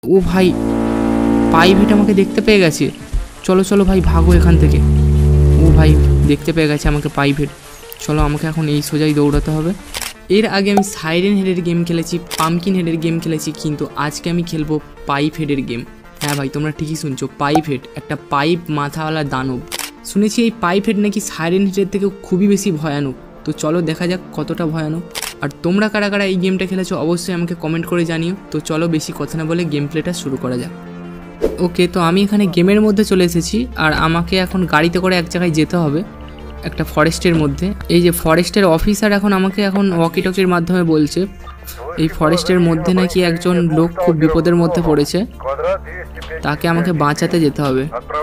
ও ভাই প্রাইভেট আমাকে দেখতে পেয়ে গেছে। চলো চলো ভাই ভাগো এখান থেকে। ও ভাই দেখতে পেয়ে গেছে আমাকে প্রাইভেট। চলো আমাকে এখন এই সোজাই দৌড়াতে হবে। এর আগে আমি সাইরেন হেডের গেম খেলেছি, পাম্পকিন হেডের গেম খেলেছি, কিন্তু আজকে আমি খেলবো পাইপ হেডের গেম। হ্যাঁ ভাই তোমরা ঠিকই শুনছো, পাইপ হেড, একটা পাইপ মাথাওয়ালা দানব। শুনেছি এই পাইপ হেড নাকি সাইরেন হেডের থেকে খুবই বেশি ভয়ানক। তো চলো দেখা যাক কতটা ভয়ানক। আর তোমরা কারা কারা এই গেমটা খেলেছো অবশ্যই আমাকে কমেন্ট করে জানিও। তো চলো বেশি কথা না বলে গেম প্লেটা শুরু করা যাক। ওকে, তো আমি এখানে গেমের মধ্যে চলে এসেছি আর আমাকে এখন গাড়িতে করে এক জায়গায় যেতে হবে, একটা ফরেস্টের মধ্যে। এই যে ফরেস্টের অফিসার এখন আমাকে ওয়াকি টকির মাধ্যমে বলছে এই ফরেস্টের মধ্যে নাকি একজন লোক খুব বিপদের মধ্যে পড়েছে, তাকে আমাকে বাঁচাতে যেতে হবে।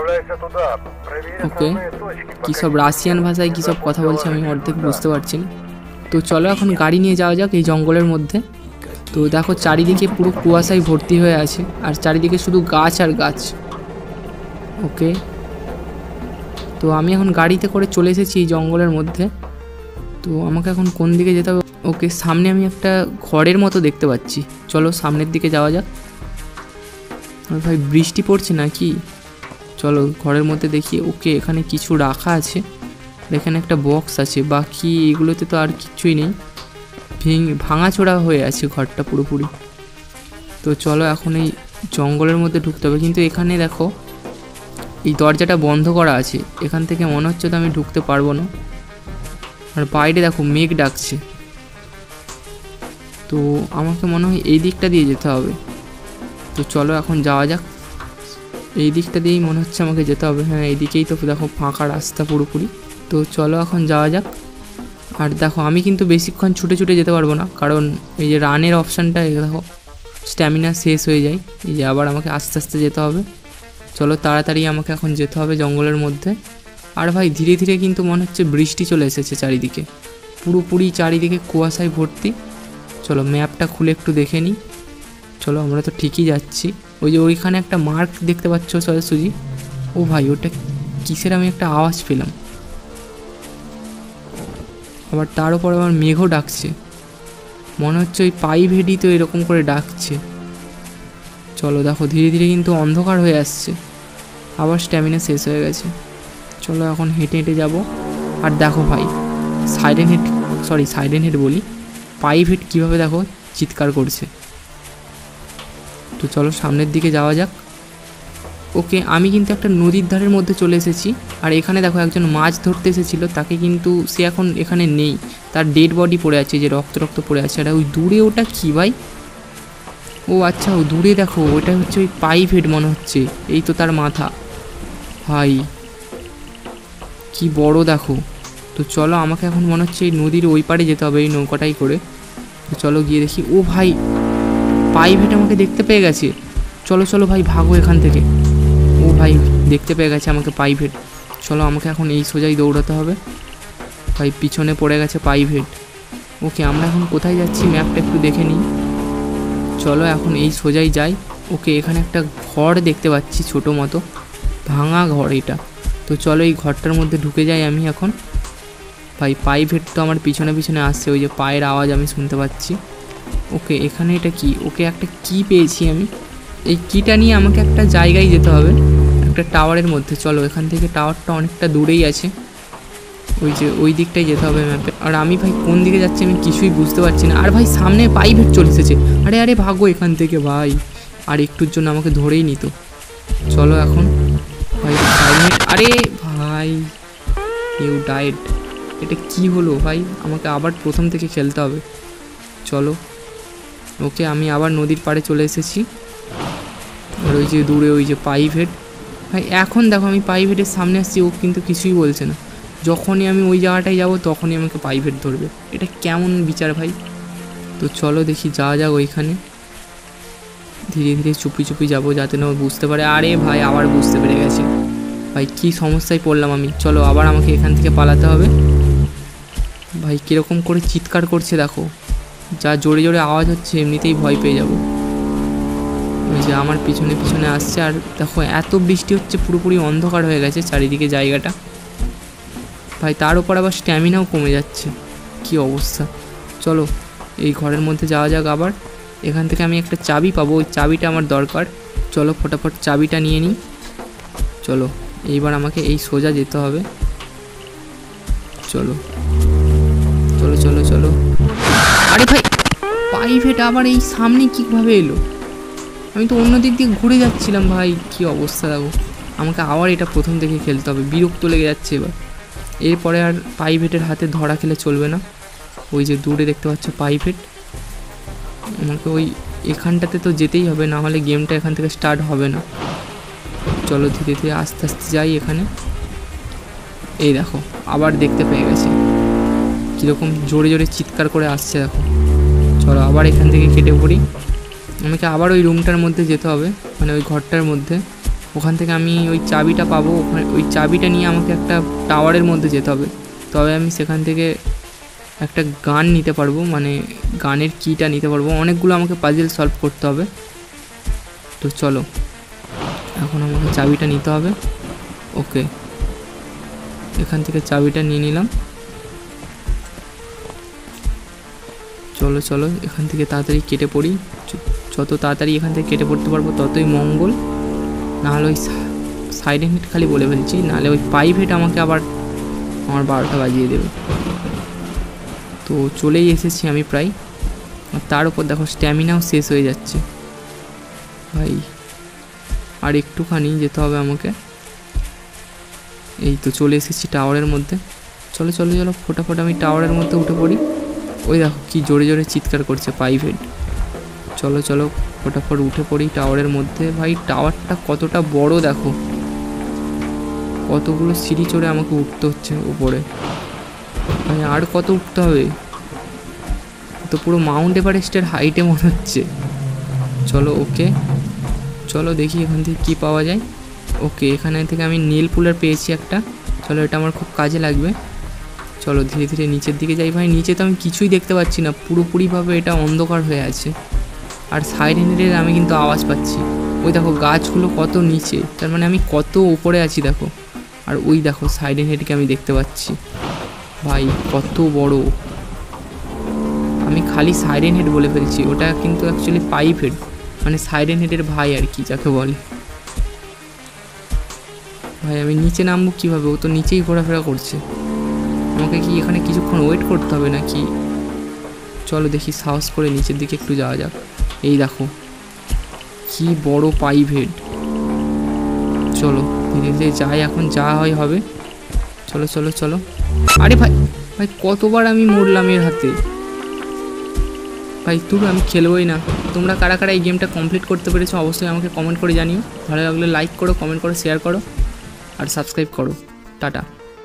ওকে, কী সব রাশিয়ান ভাষায় কী সব কথা বলছে আমি অর্ধেক বুঝতে পারছি না। তো চলো এখন গাড়ি নিয়ে যাওয়া যাক এই জঙ্গলের মধ্যে। তো দেখো চারিদিকে পুরো কুয়াশায় ভর্তি হয়ে আছে আর চারিদিকে শুধু গাছ আর গাছ। ওকে, তো আমি এখন গাড়িতে করে চলে এসেছি এই জঙ্গলের মধ্যে। তো আমাকে এখন কোন দিকে যেতে হবে? ওকে, সামনে আমি একটা ঘরের মতো দেখতে পাচ্ছি, চলো সামনের দিকে যাওয়া যাক। আর ভাই বৃষ্টি পড়ছে নাকি? চলো ঘরের মধ্যে দেখি। ওকে, এখানে কিছু রাখা আছে, এখানে একটা বক্স আছে, বাকি এগুলোতে তো আর কিছুই নেই, ভাঙাচোরা হয়ে আছে ঘরটা পুরোপুরি। তো চলো এখন এই জঙ্গলের মধ্যে ঢুকতে হবে, কিন্তু এখানে দেখো এই দরজাটা বন্ধ করা আছে, এখান থেকে মনে হচ্ছে তো আমি ঢুকতে পারবো না। আর বাইরে দেখো মেঘ ডাকছে, তো আমাকে মনে হয় এই দিকটা দিয়ে যেতে হবে। তো চলো এখন যাওয়া যাক, এই দিকটা দিয়েই মনে হচ্ছে আমাকে যেতে হবে। হ্যাঁ এইদিকেই তো দেখো ফাঁকা রাস্তা পুরোপুরি। তো চলো এখন যাওয়া যাক। আর দেখো আমি কিন্তু বেশিক্ষণ ছুটে ছুটে যেতে পারবো না, কারণ এই যে রানের অপশানটা দেখো স্ট্যামিনা শেষ হয়ে যায়, এই যে আবার আমাকে আস্তে আস্তে যেতে হবে। চলো তাড়াতাড়ি আমাকে এখন যেতে হবে জঙ্গলের মধ্যে। আর ভাই ধীরে ধীরে কিন্তু মনে হচ্ছে বৃষ্টি চলে এসেছে চারিদিকে, পুরোপুরি চারিদিকে কুয়াশায় ভর্তি। চলো ম্যাপটা খুলে একটু দেখে নিই। চলো আমরা তো ঠিকই যাচ্ছি। ওই যে ওইখানে একটা মার্ক দেখতে পাচ্ছ সোজাসুজি, ও ভাই ওটা কিসের আমি একটা আওয়াজ পেলাম। আবার তার উপর আবার মেঘও ডাকছে, মনে হচ্ছে ওই পাইপ হেডই তো এরকম করে ডাকছে। চলো দেখো ধীরে ধীরে কিন্তু অন্ধকার হয়ে আসছে, আবার স্ট্যামিনা শেষ হয়ে গেছে। চলো এখন হেঁটে হেঁটে যাবো। আর দেখো ভাই সাইরেন হেড বলি, পাইপ হেড কীভাবে দেখো চিৎকার করছে। তো চলো সামনের দিকে যাওয়া যাক। ওকে, আমি কিন্তু একটা নদীর ধারের মধ্যে চলে এসেছি। আর এখানে দেখো একজন মাছ ধরতে এসেছিলো, তাকে কিন্তু সে এখন এখানে নেই, তার ডেড বডি পড়ে আছে, যে রক্ত রক্ত পড়ে আছে। আর ওই দূরে ওটা কী ভাই? ও আচ্ছা, ও দূরে দেখো ওটা হচ্ছে ওই পাইপ হেড মনে হচ্ছে, এই তো তার মাথা। ভাই কি বড় দেখো। তো চলো আমাকে এখন মনে হচ্ছে এই নদীর ওই পারে যেতে হবে এই নৌকাটাই করে। তো চলো গিয়ে দেখি। ও ভাই পাইপ হেড আমাকে দেখতে পেয়ে গেছে। চলো চলো ভাই ভাগো এখান থেকে। ও ভাই দেখতে পেয়ে গেছে আমাকে পাইপ হেড। চলো আমাকে এখন এই সোজাই দৌড়াতে হবে। ভাই পিছনে পড়ে গেছে পাইপ হেড। ওকে, আমরা এখন কোথায় যাচ্ছি ম্যাপটা একটু দেখে নিই। চলো এখন এই সোজাই যাই। ওকে, এখানে একটা ঘর দেখতে পাচ্ছি, ছোটো মতো ভাঙা ঘর এটা। তো চলো এই ঘরটার মধ্যে ঢুকে যাই আমি এখন। ভাই পাইপ হেড তো আমার পিছনে পিছনে আসছে, ওই যে পায়ের আওয়াজ আমি শুনতে পাচ্ছি। ওকে, এখানে এটা কি? ওকে, একটা কি পেয়েছি আমি, এই কিটা নিয়ে আমাকে একটা জায়গায় যেতে হবে, একটা টাওয়ারের মধ্যে। চলো এখান থেকে টাওয়ারটা অনেকটা দূরেই আছে, ওই যে ওই দিকটাই যেতে হবে ম্যাপে। আর আমি ভাই কোন দিকে যাচ্ছি আমি কিছুই বুঝতে পারছি না। আর ভাই সামনে পাইপ হেড চলে এসেছে। আরে আরে ভাগো এখান থেকে ভাই, আর একটুর জন্য আমাকে ধরেই নিত। চলো এখন ভাই আরে ভাই ইউ ডাইড। এটা কি হলো ভাই? আমাকে আবার প্রথম থেকে খেলতে হবে। চলো ওকে, আমি আবার নদীর পাড়ে চলে এসেছি। আর ওই যে দূরে ওই যে পাইপ হেড, ভাই এখন দেখো আমি পাইপ হেডের সামনে আসছি, ও কিন্তু কিছুই বলছে না। যখনই আমি ওই জায়গাটায় যাব তখনই আমাকে পাইপ হেড ধরবে, এটা কেমন বিচার ভাই? তো চলো দেখি যাওয়া যাক ওইখানে। ধীরে ধীরে চুপি চুপি যাবো যাতে না ও বুঝতে পারে। আরে ভাই আবার বুঝতে পেরে গেছে। ভাই কি সমস্যায় পড়লাম আমি। চলো আবার আমাকে এখান থেকে পালাতে হবে। ভাই কীরকম করে চিৎকার করছে দেখো, যা জোরে জোরে আওয়াজ হচ্ছে এমনিতেই ভয় পেয়ে যাব। ওই যে আমার পিছনে পিছনে আসছে। আর দেখো এত বৃষ্টি হচ্ছে, পুরোপুরি অন্ধকার হয়ে গেছে চারিদিকে জায়গাটা। ভাই তার উপর আবার স্ট্যামিনাও কমে যাচ্ছে, কি অবস্থা। চলো এই ঘরের মধ্যে যাওয়া যাক আবার। এখান থেকে আমি একটা চাবি পাবো, ওই চাবিটা আমার দরকার। চলো ফটাফট চাবিটা নিয়ে নিই। চলো এইবার আমাকে এই সোজা যেতে হবে। চলো চলো চলো চলো। আরে ভাই প্রাইভেট আবার এই সামনে কীভাবে এলো? আমি তো অন্য দিক দিয়ে ঘুরে যাচ্ছিলাম ভাই। কি অবস্থা দেখো, আমাকে আবার এটা প্রথম থেকে খেলতে হবে, বিরক্ত লেগে যাচ্ছে এবার। এরপরে আর প্রাইভেটের হাতে ধরা খেলে চলবে না। ওই যে দূরে দেখতে পাচ্ছ প্রাইভেট, আমাকে ওই এখানটাতে তো যেতেই হবে, না হলে গেমটা এখান থেকে স্টার্ট হবে না। চলো ধীরে ধীরে আস্তে আস্তে যাই এখানে। এই দেখো আবার দেখতে পেয়ে গেছে, কীরকম জোরে জোরে চিৎকার করে আসছে দেখো। চলো আবার এখান থেকে কেটে পড়ি। আমাকে আবার ওই রুমটার মধ্যে যেতে হবে, মানে ওই ঘরটার মধ্যে। ওখান থেকে আমি ওই চাবিটা পাবো, ওখানে ওই চাবিটা নিয়ে আমাকে একটা টাওয়ারের মধ্যে যেতে হবে। তবে আমি সেখান থেকে একটা গান নিতে পারবো, মানে গানের কিটা নিতে পারবো। অনেকগুলো আমাকে পাজেল সলভ করতে হবে। তো চলো এখন আমাকে চাবিটা নিতে হবে। ওকে, এখান থেকে চাবিটা নিয়ে নিলাম। চলো চলো এখান থেকে তাড়াতাড়ি কেটে পড়ি। যত তাড়াতাড়ি এখান থেকে কেটে পড়তে পারবো ততই মঙ্গল। নাহলে ওই সাইডেন হেড খালি বলে ফেলছি, নাহলে ওই প্রাইভেট আমাকে আবার আমার 12টা বাজিয়ে দেবে। তো চলেই এসেছি আমি প্রায়। আর তার উপর দেখো স্ট্যামিনাও শেষ হয়ে যাচ্ছে ভাই। আর একটুখানি যেতে হবে আমাকে। এই তো চলে এসেছি টাওয়ারের মধ্যে। চলো চলো চলো ফটাফট আমি টাওয়ারের মধ্যে উঠে পড়ি। ওই দেখো কি জোরে জোরে চিৎকার করছে প্রাইভেট। চলো চলো ফটাফট উঠে পড়ি টাওয়ারের মধ্যে। ভাই টাওয়ারটা কতটা বড় দেখো, কতগুলো সিঁড়ি চড়ে আমাকে উঠতে হচ্ছে উপরে। ভাই আর কত উঠতে হবে? তো পুরো মাউন্ট এভারেস্টের হাইটে মনে হচ্ছে। চলো ওকে, চলো দেখি এখান থেকে কী পাওয়া যায়। ওকে, এখানে থেকে আমি নীল পুলার পেয়েছি একটা। চলো এটা আমার খুব কাজে লাগবে। চলো ধীরে ধীরে নিচের দিকে যাই। ভাই নিচে তো আমি কিছুই দেখতে পাচ্ছি না, পুরোপুরিভাবে এটা অন্ধকার হয়ে আছে। আর সাইরেনের আমি কিন্তু আওয়াজ পাচ্ছি। ওই দেখো গাছগুলো কত নিচে, তার মানে আমি কত উপরে আছি দেখো। আর ওই দেখো সাইরেন হেডকে আমি দেখতে পাচ্ছি। ভাই কত বড়, আমি খালি সাইরেন হেড বলে ফেলছি, ওটা কিন্তু অ্যাকচুয়ালি পাইপ হেড, মানে সাইরেন হেডের ভাই আর কি যাকে বলে। ভাই আমি নিচে নামবো কীভাবে? ও তো নিচেই ঘোরাফেরা করছে। আমাকে কি এখানে কিছুক্ষণ ওয়েট করতে হবে নাকি? চলো দেখি সাহস করে নিচের দিকে একটু যাওয়া যাক। এই দেখো কি বড় পাইপ হেড। চলো ধীরে ধীরে যাই, এখন যা হয় হবে। চলো চলো চলো। আরে ভাই ভাই কতবার আমি মরলাম এর হাতে। ভাই তুই আমি খেলবোই না। তোমরা কারা কারা এই গেমটা কমপ্লিট করতে পেরেছো অবশ্যই আমাকে কমেন্ট করে জানিও। ভালো লাগলে লাইক করো, কমেন্ট করো, শেয়ার করো আর সাবস্ক্রাইব করো। টাটা।